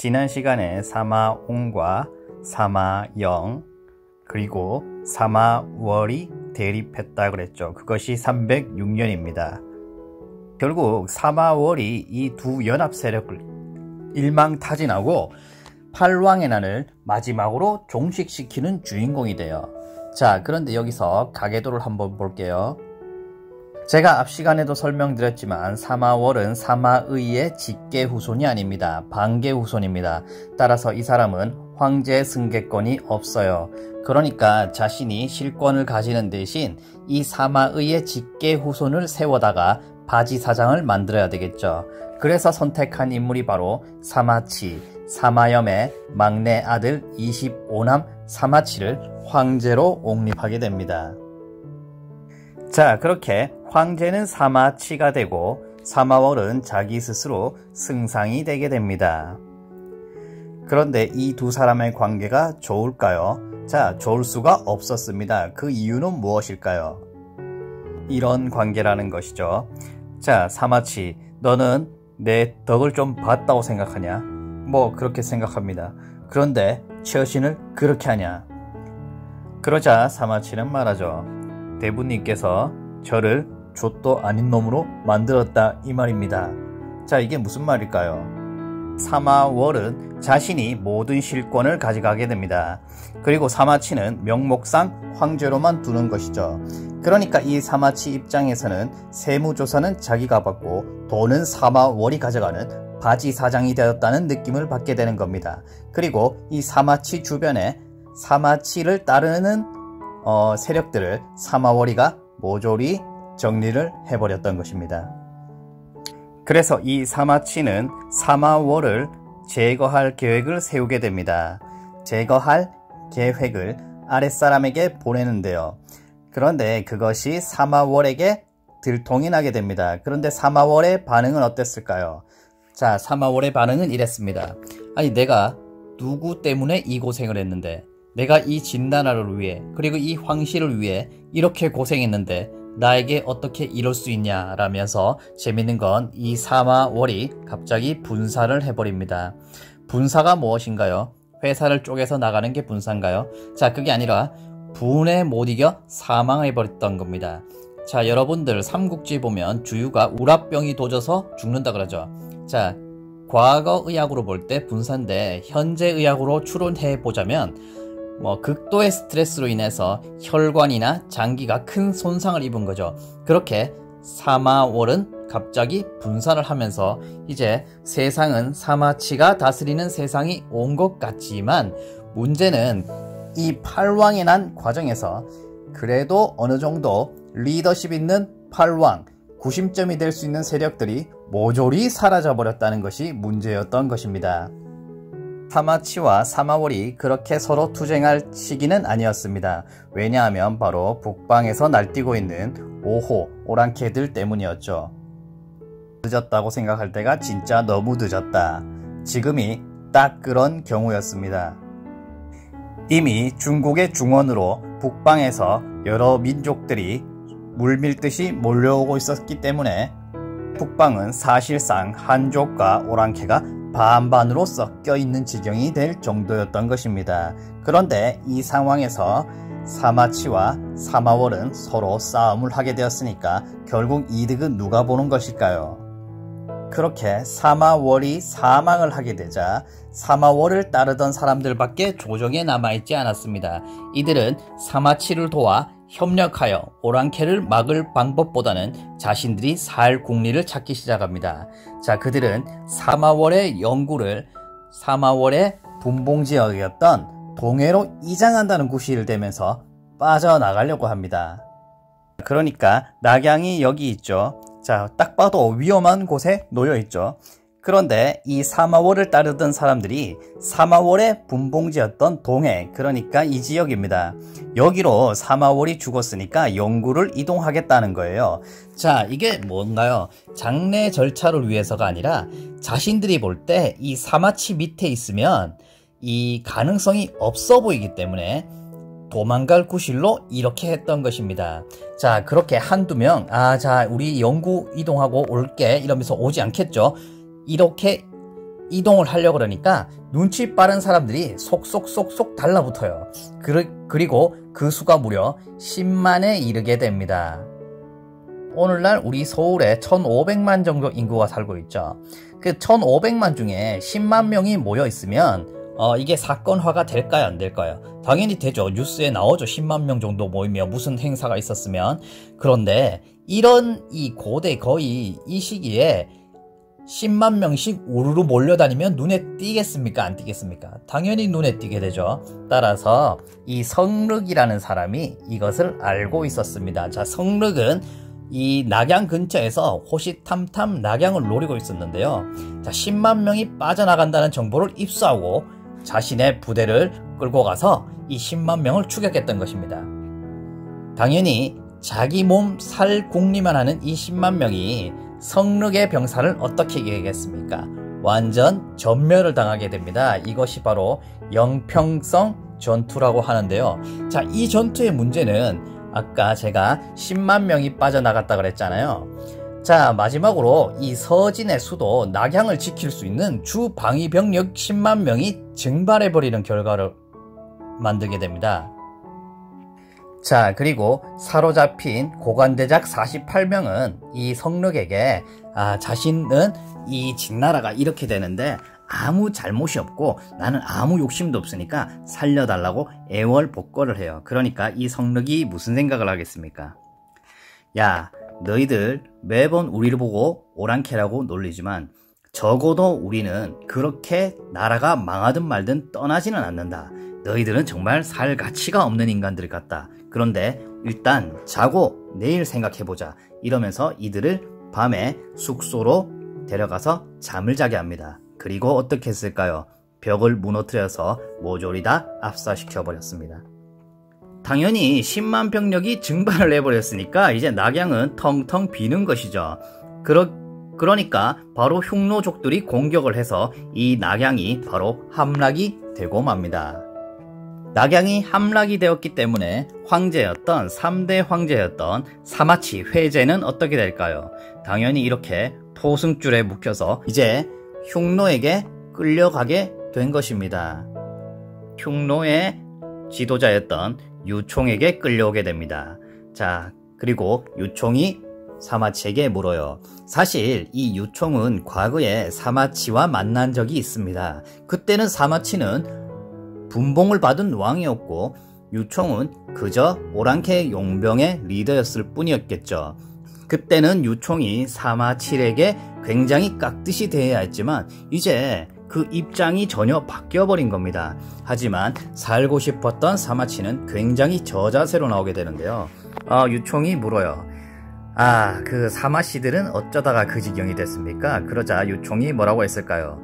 지난 시간에 사마옹과 사마영 그리고 사마월이 대립했다 그랬죠. 그것이 306년입니다. 결국 사마월이 이 두 연합 세력을 일망타진하고 팔왕의 난을 마지막으로 종식시키는 주인공이 돼요. 자, 그런데 여기서 가계도를 한번 볼게요. 제가 앞 시간에도 설명드렸지만 사마월은 사마의의 직계 후손이 아닙니다. 반계 후손입니다. 따라서 이 사람은 황제 승계권이 없어요. 그러니까 자신이 실권을 가지는 대신 이 사마의의 직계 후손을 세워다가 바지사장을 만들어야 되겠죠. 그래서 선택한 인물이 바로 사마치, 사마염의 막내 아들 25남 사마치를 황제로 옹립하게 됩니다. 자, 그렇게 황제는 사마치가 되고 사마월은 자기 스스로 승상이 되게 됩니다. 그런데 이 두 사람의 관계가 좋을까요? 자, 좋을 수가 없었습니다. 그 이유는 무엇일까요? 이런 관계라는 것이죠. 자, 사마치, 너는 내 덕을 좀 봤다고 생각하냐? 뭐 그렇게 생각합니다. 그런데 처신을 그렇게 하냐? 그러자 사마치는 말하죠. 대부님께서 저를 족도 아닌 놈으로 만들었다 이 말입니다. 자, 이게 무슨 말일까요? 사마월은 자신이 모든 실권을 가져가게 됩니다. 그리고 사마치는 명목상 황제로만 두는 것이죠. 그러니까 이 사마치 입장에서는 세무조사는 자기가 받고 돈은 사마월이 가져가는 바지사장이 되었다는 느낌을 받게 되는 겁니다. 그리고 이 사마치 주변에 사마치를 따르는 세력들을 사마월이가 모조리 정리를 해버렸던 것입니다. 그래서 이 사마치는 사마월을 제거할 계획을 세우게 됩니다. 제거할 계획을 아랫사람에게 보내는데요. 그런데 그것이 사마월에게 들통이 나게 됩니다. 그런데 사마월의 반응은 어땠을까요? 자, 사마월의 반응은 이랬습니다. 아니, 내가 누구 때문에 이 고생을 했는데, 내가 이 진나라를 위해 그리고 이 황실을 위해 이렇게 고생했는데 나에게 어떻게 이럴 수 있냐 라면서 재밌는 건 이 사마월이 갑자기 분사를 해버립니다. 분사가 무엇인가요? 회사를 쪼개서 나가는 게 분사인가요? 자, 그게 아니라 분에 못 이겨 사망해버렸던 겁니다. 자, 여러분들 삼국지 보면 주유가 우라병이 도져서 죽는다 그러죠. 자, 과거 의학으로 볼 때 분사인데 현재 의학으로 추론해 보자면 극도의 스트레스로 인해서 혈관이나 장기가 큰 손상을 입은 거죠. 그렇게 사마월은 갑자기 분사를 하면서 이제 세상은 사마치가 다스리는 세상이 온 것 같지만 문제는 이 팔왕의 난 과정에서 그래도 어느 정도 리더십 있는 팔왕, 구심점이 될 수 있는 세력들이 모조리 사라져 버렸다는 것이 문제였던 것입니다. 사마치와 사마월이 그렇게 서로 투쟁할 시기는 아니었습니다. 왜냐하면 바로 북방에서 날뛰고 있는 5호 오랑캐들 때문이었죠. 늦었다고 생각할 때가 진짜 너무 늦었다. 지금이 딱 그런 경우였습니다. 이미 중국의 중원으로 북방에서 여러 민족들이 물밀듯이 몰려오고 있었기 때문에 북방은 사실상 한족과 오랑캐가 반반으로 섞여 있는 지경이 될 정도였던 것입니다. 그런데 이 상황에서 사마치와 사마월은 서로 싸움을 하게 되었으니까 결국 이득은 누가 보는 것일까요? 그렇게 사마월이 사망을 하게 되자 사마월을 따르던 사람들밖에 조정에 남아있지 않았습니다. 이들은 사마치를 도와 협력하여 오랑캐를 막을 방법보다는 자신들이 살 국리를 찾기 시작합니다. 자, 그들은 사마월의 영구를 사마월의 분봉지역이었던 동해로 이장한다는 구실을 대면서 빠져나가려고 합니다. 그러니까 낙양이 여기 있죠. 자, 딱 봐도 위험한 곳에 놓여 있죠. 그런데 이 사마월을 따르던 사람들이 사마월의 분봉지였던 동해, 그러니까 이 지역입니다. 여기로 사마월이 죽었으니까 영구를 이동하겠다는 거예요. 자, 이게 뭔가요? 장례 절차를 위해서가 아니라 자신들이 볼 때 이 사마치 밑에 있으면 이 가능성이 없어 보이기 때문에 도망갈 구실로 이렇게 했던 것입니다. 자, 그렇게 한두 명, 자, 우리 영구 이동하고 올게 이러면서 오지 않겠죠. 이렇게 이동을 하려고 그러니까 눈치 빠른 사람들이 속속속속 달라붙어요. 그리고 그 수가 무려 10만에 이르게 됩니다. 오늘날 우리 서울에 1500만 정도 인구가 살고 있죠. 그 1500만 중에 10만 명이 모여 있으면 이게 사건화가 될까요, 안 될까요? 당연히 되죠. 뉴스에 나오죠. 10만 명 정도 모이면 무슨 행사가 있었으면. 그런데 이런 이 고대 거의 이 시기에 10만 명씩 우르르 몰려다니면 눈에 띄겠습니까? 안 띄겠습니까? 당연히 눈에 띄게 되죠. 따라서 이 성륵이라는 사람이 이것을 알고 있었습니다. 자, 성륵은 이 낙양 근처에서 호시탐탐 낙양을 노리고 있었는데요. 자, 10만 명이 빠져나간다는 정보를 입수하고 자신의 부대를 끌고 가서 이 10만 명을 추격했던 것입니다. 당연히 자기 몸 살 궁리만 하는 이 10만 명이 성륵의 병사를 어떻게 이기겠습니까? 완전 전멸을 당하게 됩니다. 이것이 바로 영평성 전투라고 하는데요. 자, 이 전투의 문제는 아까 제가 10만 명이 빠져나갔다 그랬잖아요. 자, 마지막으로 이 서진의 수도 낙양을 지킬 수 있는 주 방위 병력 10만 명이 증발해버리는 결과를 만들게 됩니다. 자, 그리고 사로잡힌 고관대작 48명은 이 성륵에게 자신은 이 진나라가 이렇게 되는데 아무 잘못이 없고 나는 아무 욕심도 없으니까 살려달라고 애월복걸을 해요. 그러니까 이 성륵이 무슨 생각을 하겠습니까? 야, 너희들 매번 우리를 보고 오랑캐라고 놀리지만 적어도 우리는 그렇게 나라가 망하든 말든 떠나지는 않는다. 너희들은 정말 살 가치가 없는 인간들 같다. 그런데 일단 자고 내일 생각해보자. 이러면서 이들을 밤에 숙소로 데려가서 잠을 자게 합니다. 그리고 어떻게 했을까요? 벽을 무너뜨려서 모조리 다 압사시켜버렸습니다. 당연히 10만 병력이 증발을 해버렸으니까 이제 낙양은 텅텅 비는 것이죠. 그러니까 바로 흉노족들이 공격을 해서 이 낙양이 바로 함락이 되고 맙니다. 낙양이 함락이 되었기 때문에 황제였던 3대 황제였던 사마치 회제는 어떻게 될까요? 당연히 이렇게 포승줄에 묶여서 이제 흉노에게 끌려가게 된 것입니다. 흉노의 지도자였던 유총에게 끌려오게 됩니다. 자, 그리고 유총이 사마치에게 물어요. 사실 이 유총은 과거에 사마치와 만난 적이 있습니다. 그때는 사마치는 분봉을 받은 왕이었고 유총은 그저 오랑캐 용병의 리더였을 뿐이었겠죠. 그때는 유총이 사마칠에게 굉장히 깍듯이 대해야 했지만 이제 그 입장이 전혀 바뀌어버린 겁니다. 하지만 살고 싶었던 사마치는 굉장히 저자세로 나오게 되는데요. 유총이 물어요. 그 사마씨들은 어쩌다가 그 지경이 됐습니까? 그러자 유총이 뭐라고 했을까요?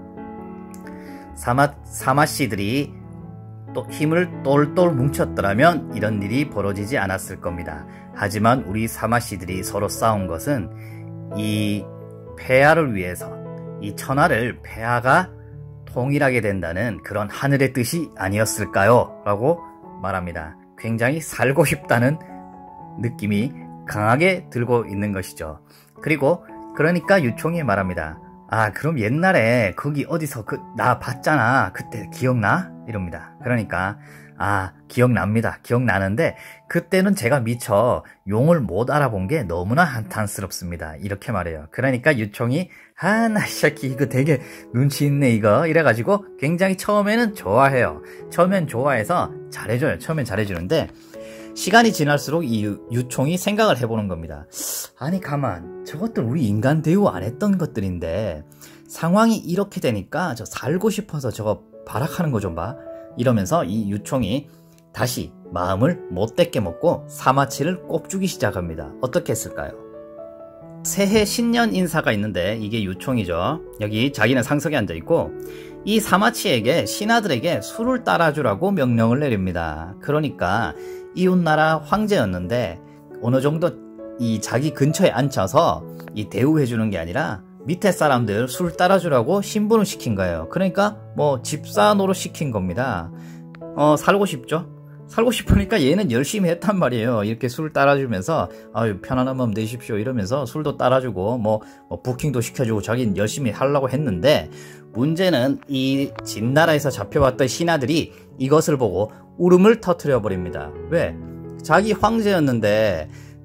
사마씨들이 또 힘을 똘똘 뭉쳤더라면 이런 일이 벌어지지 않았을 겁니다. 하지만 우리 사마씨들이 서로 싸운 것은 이 폐하를 위해서, 이 천하를 폐하가 통일하게 된다는 그런 하늘의 뜻이 아니었을까요? 라고 말합니다. 굉장히 살고 싶다는 느낌이 강하게 들고 있는 것이죠. 그리고 그러니까 유총이 말합니다. 그럼 옛날에 거기 어디서 나 봤잖아. 그때 기억나? 이럽니다. 그러니까 기억납니다. 기억나는데 그때는 제가 미처 용을 못 알아본 게 너무나 한탄스럽습니다. 이렇게 말해요. 그러니까 유총이 나 이 새끼 이거 되게 눈치 있네 이거 이래가지고 굉장히 처음에는 좋아해요. 처음엔 좋아해서 잘해줘요. 처음엔 잘해주는데 시간이 지날수록 이 유총이 생각을 해보는 겁니다. 아니 가만, 저것들 우리 인간 대우 안 했던 것들인데 상황이 이렇게 되니까 저 살고 싶어서 저거 발악하는 거 좀 봐. 이러면서 이 유총이 다시 마음을 못되게 먹고 사마치를 꼽주기 시작합니다. 어떻게 했을까요? 새해 신년 인사가 있는데 이게 유총이죠. 여기 자기는 상석에 앉아있고 이 사마치에게 신하들에게 술을 따라주라고 명령을 내립니다. 그러니까 이웃나라 황제였는데 어느 정도 이 자기 근처에 앉혀서 이 대우해주는 게 아니라 밑에 사람들 술 따라주라고 신분을 시킨 거예요. 그러니까 뭐 집사 노릇 시킨 겁니다. 살고 싶죠? 살고 싶으니까 얘는 열심히 했단 말이에요. 이렇게 술 따라주면서 아유 편안한 마음 내십시오 이러면서 술도 따라주고 뭐 부킹도 시켜주고 자기는 열심히 하려고 했는데, 문제는 이 진나라에서 잡혀왔던 신하들이 이것을 보고 울음을 터뜨려 버립니다. 왜? 자기 황제였는데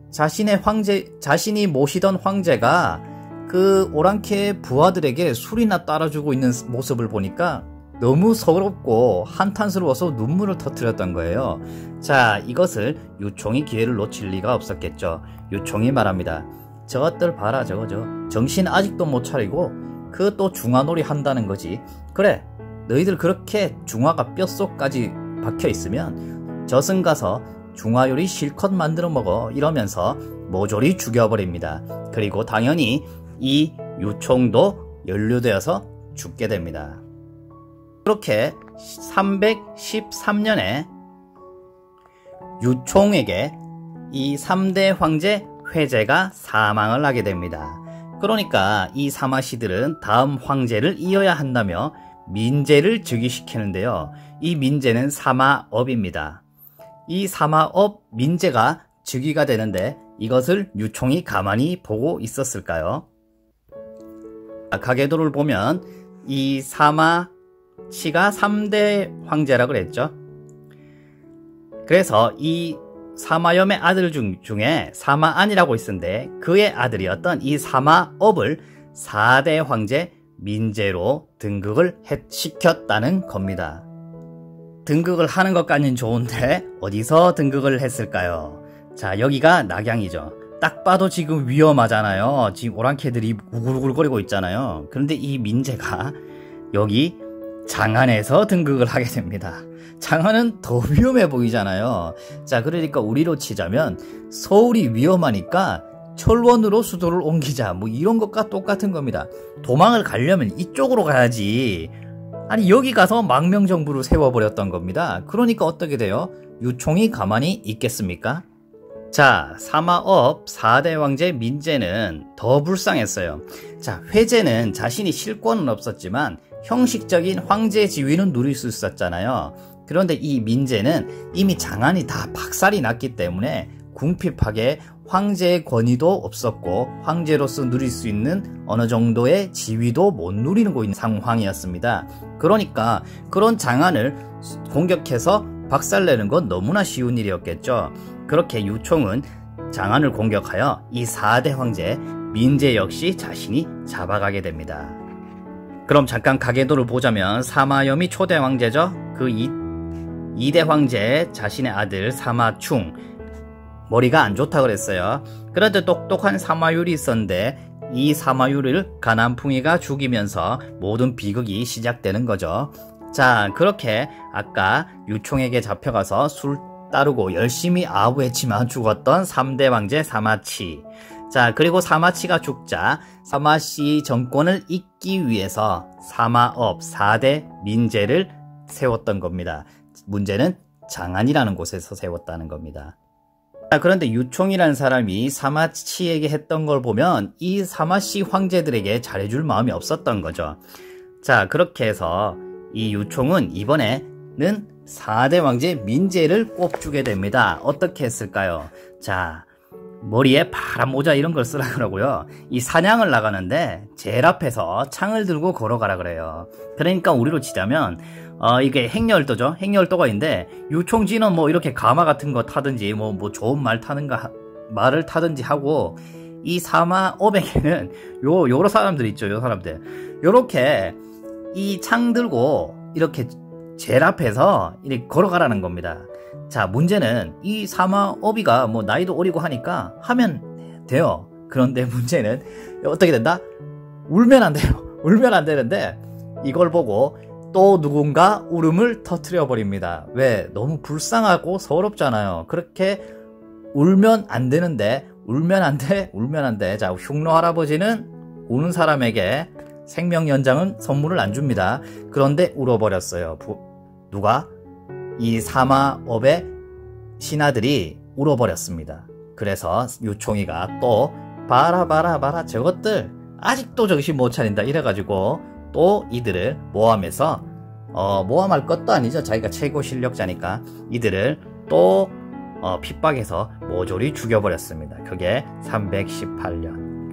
자신이 모시던 황제가 그 오랑캐 부하들에게 술이나 따라주고 있는 모습을 보니까 너무 서럽고 한탄스러워서 눈물을 터뜨렸던 거예요. 자, 이것을 유총이 기회를 놓칠 리가 없었겠죠. 유총이 말합니다. 저것들 봐라, 저거 정신 아직도 못 차리고 그 또 중화놀이 한다는 거지. 그래, 너희들 그렇게 중화가 뼛속까지 박혀 있으면 저승 가서 중화요리 실컷 만들어 먹어 이러면서 모조리 죽여버립니다. 그리고 당연히 이 유총도 연루되어서 죽게 됩니다. 그렇게 313년에 유총에게 이 3대 황제 회제가 사망을 하게 됩니다. 그러니까 이 사마시들은 다음 황제를 이어야 한다며 민제를 즉위시키는데요. 이 민제는 사마업입니다. 이 사마업 민제가 즉위가 되는데 이것을 유총이 가만히 보고 있었을까요? 가계도를 보면 이 사마시가 3대 황제라고 그랬죠. 그래서 이 사마염의 아들 중에 사마안이라고 있었는데 그의 아들이었던 이 사마업을 4대 황제 민제로 등극을 시켰다는 겁니다. 등극을 하는 것까지는 좋은데 어디서 등극을 했을까요? 자, 여기가 낙양이죠. 딱 봐도 지금 위험하잖아요. 지금 오랑캐들이 우글우글거리고 있잖아요. 그런데 이 민제가 여기 장안에서 등극을 하게 됩니다. 장안은 더 위험해 보이잖아요. 자, 그러니까 우리로 치자면 서울이 위험하니까 철원으로 수도를 옮기자, 뭐 이런 것과 똑같은 겁니다. 도망을 가려면 이쪽으로 가야지. 아니, 여기 가서 망명정부를 세워버렸던 겁니다. 그러니까 어떻게 돼요? 유총이 가만히 있겠습니까? 자, 사마업 4대 황제 민제는 더 불쌍했어요. 자, 회제는 자신이 실권은 없었지만 형식적인 황제 지위는 누릴 수 있었잖아요. 그런데 이 민제는 이미 장안이 다 박살이 났기 때문에 궁핍하게 황제의 권위도 없었고 황제로서 누릴 수 있는 어느 정도의 지위도 못 누리고 있는 상황이었습니다. 그러니까 그런 장안을 공격해서 박살내는 건 너무나 쉬운 일이었겠죠. 그렇게 유총은 장안을 공격하여 이 4대 황제 민제 역시 자신이 잡아가게 됩니다. 그럼 잠깐 가계도를 보자면 사마염이 초대 황제죠. 그 2대 황제 자신의 아들 사마충, 머리가 안 좋다 그랬어요. 그런데 똑똑한 사마율이 있었는데 이 사마율을 가난풍이가 죽이면서 모든 비극이 시작되는 거죠. 자, 그렇게 아까 유총에게 잡혀가서 술 따르고 열심히 아우했지만 죽었던 3대 황제 사마치. 자, 그리고 사마치가 죽자 사마시 정권을 잇기 위해서 사마업 4대 민제를 세웠던 겁니다. 문제는 장안이라는 곳에서 세웠다는 겁니다. 자, 그런데 유총이라는 사람이 사마치에게 했던 걸 보면 이 사마시 황제들에게 잘해줄 마음이 없었던 거죠. 자, 그렇게 해서 이 유총은 이번에는 4대 황제 민제를 꼽주게 됩니다. 어떻게 했을까요? 자, 머리에 파란 모자 이런 걸 쓰라 그러고요. 이 사냥을 나가는데 제일 앞에서 창을 들고 걸어가라 그래요. 그러니까 우리로 치자면 이게 행렬도죠. 행렬도가 있는데 유총지는 뭐 이렇게 가마 같은 거 타든지 뭐 좋은 말을 타든지 하고, 이 사마업에게는 요런 사람들 있죠. 요 사람들 요렇게 이 창 들고 이렇게 제일 앞에서 이렇게 걸어가라는 겁니다. 자, 문제는 이 사마업이가 뭐 나이도 어리고 하니까 하면 돼요. 그런데 문제는 어떻게 된다? 울면 안 돼요. 울면 안 되는데 이걸 보고 또 누군가 울음을 터뜨려 버립니다. 왜? 너무 불쌍하고 서럽잖아요. 그렇게 울면 안 되는데 울면 안 돼. 자, 흉노 할아버지는 우는 사람에게 생명 연장은 선물을 안 줍니다. 그런데 울어버렸어요. 누가? 이 사마업의 신하들이 울어버렸습니다. 그래서 유총이가 또 봐라 저것들 아직도 정신 못 차린다 이래가지고 또 이들을 모함해서 모함할 것도 아니죠. 자기가 최고 실력자니까 이들을 또 핍박해서 모조리 죽여버렸습니다. 그게 318년.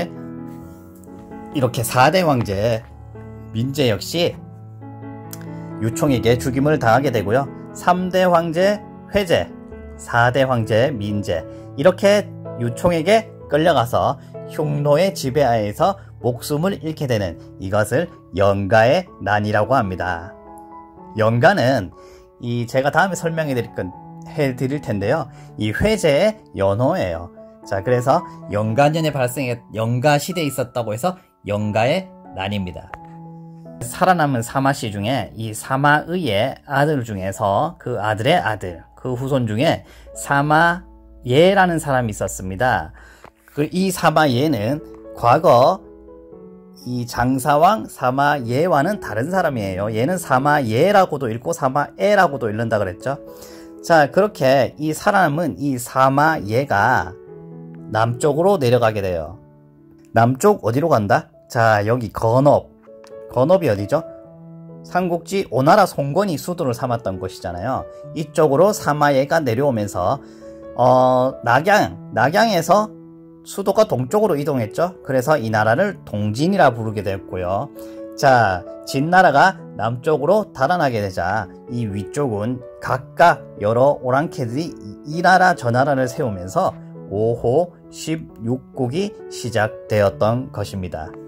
이렇게 4대 황제 민제 역시 유총에게 죽임을 당하게 되고요. 3대 황제 회제, 4대 황제 민제, 이렇게 유총에게 끌려가서 흉노의 지배하에서 목숨을 잃게 되는 이것을 영가의 난이라고 합니다. 영가는 제가 다음에 설명해 드릴 텐데요. 이 회제의 연호예요. 자, 그래서 영가년에 영가 시대에 있었다고 해서 영가의 난입니다. 살아남은 사마씨 중에 이 사마의의 아들 중에서 그 아들의 아들, 그 후손 중에 사마예라는 사람이 있었습니다. 이 사마예는 과거 이 장사왕 사마예와는 다른 사람이에요. 얘는 사마예라고도 읽고 사마에라고도 읽는다 그랬죠. 자, 그렇게 이 살아남은 이 사마예가 남쪽으로 내려가게 돼요. 남쪽 어디로 간다? 자, 여기 건업이 어디죠? 삼국지 오나라 송건이 수도를 삼았던 곳이잖아요. 이쪽으로 사마예가 내려오면서 낙양에서 수도가 동쪽으로 이동했죠. 그래서 이 나라를 동진이라 부르게 되었고요. 자, 진나라가 남쪽으로 달아나게 되자 이 위쪽은 각각 여러 오랑캐들이 이 나라 저 나라를 세우면서 5호 16국이 시작되었던 것입니다.